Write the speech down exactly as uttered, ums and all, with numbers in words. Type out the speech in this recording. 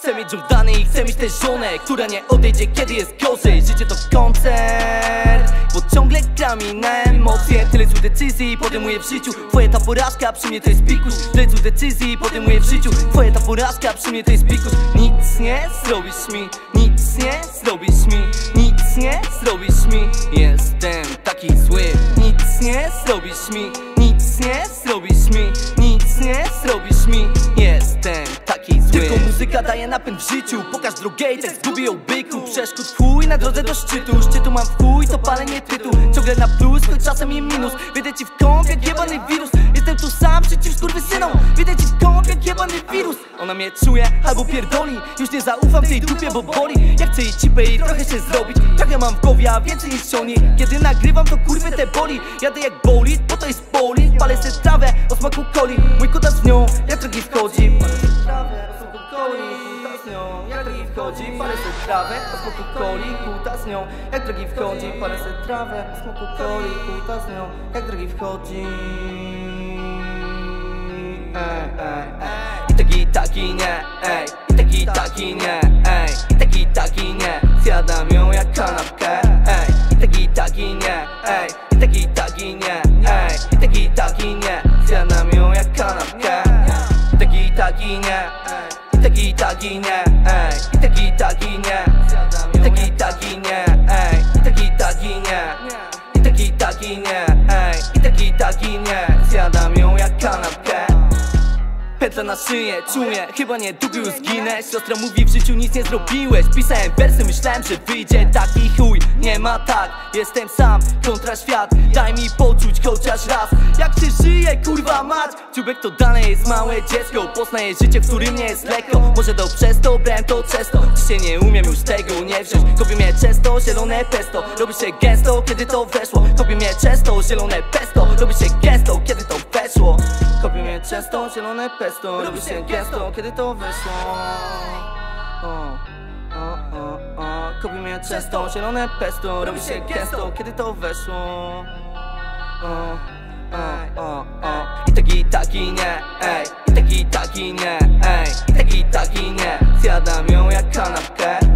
Chcę mieć Jordany i chcę mieć tę żonę, która nie odejdzie, kiedy jest gorzej. Życie to koncert, bo ciągle gra mi na emocje. Tyle złych decyzji podejmuję w życiu. Twoja ta porażka przy mnie to jest pikuś. Tyle złych decyzji podejmuję w życiu. Twoja ta porażka przy mnie to jest pikuś. Nic nie zrobisz mi, nic nie zrobisz mi, nic nie zrobisz mi. Jestem taki zły. Nic nie zrobisz mi, nic nie zrobisz mi, nic nie zrobisz mi. Jestem taki zły. Tylko muzyka daje napęd w życiu. Pokaż drogę i tak zgubię ją byku. Przeszkód w chuj na drodze do szczytu. Szczytu mam w chuj, to palenie tytuł. Ciągle na plus, choć czasem i minus. Widzę ci w kąt jak jebany wirus. Jestem tu sam przeciw skurwysynom. Widzę ci w kąt jak jebany wirus. Ona mnie czuje albo pierdoli. Już nie zaufam tej dupie, bo boli. Ja chcę jej cipę i trochę się zrobić. Trochę mam w głowie, a więcej niż oni. Kiedy nagrywam to kurwy te boli. Jadę jak bolid, bo to jest bolid. Palę se trawę o smaku coli. Mój kutas w nią, jak drogi wchodzi. Palę se trawę o smaku coli. Kutas z nią, jak drogi wchodzi. Palę se trawę o smaku coli. Kutas z nią, jak drogi wchodzi. Palę se trawę o smaku coli. Kutas z nią, jak drogi wchodzi. Ej, ej, ej. I taki, taki nie, ej. I taki, taki nie, ej. I taki, taki nie. Zjadam ją jak kanapkę, ej. I taki, taki nie, ej. I taki, taki nie, ej. I taki, taki nie. Zjadam ją jak kanapkę. I taki, taki nie, ej. I taki, taki nie, ej. I taki, taki nie. I taki, taki nie, ej. I taki, taki nie. I taki, taki nie, ej. I taki, taki nie. Zjadam ją jak kanapkę. Pętla na szyję, czuję, chyba niedługo już zginę. Siostra mówi, w życiu nic nie zrobiłeś. Pisałem wersy, myślałem, że wyjdzie taki chuj. Nie ma tak, jestem sam, kontra świat. Daj mi poczuć chociaż raz, jak się żyje, kurwa mać. Dziubek to dane jest małe dziecko. Poznaję życie, w którym nie jest lekko. Może to przez to, brałem to często. Dzisiaj nie umiem już tego nie wziąć. Kopię mnie często, zielone pesto. Robi się gęsto, kiedy to weszło. Kopię mnie często, zielone pesto. Robi się gęsto, kiedy to weszło. Kopię mnie często, zielone pesto. Robi się gęsto, kiedy to weszło. O, o, o, o. Kopię mnie często, zielone pesto. Robi się gęsto, kiedy to weszło. O, o, o, o. I taki, taki nie, ej. I taki, taki nie, ej. I taki, taki nie. Zjadam ją jak kanapkę.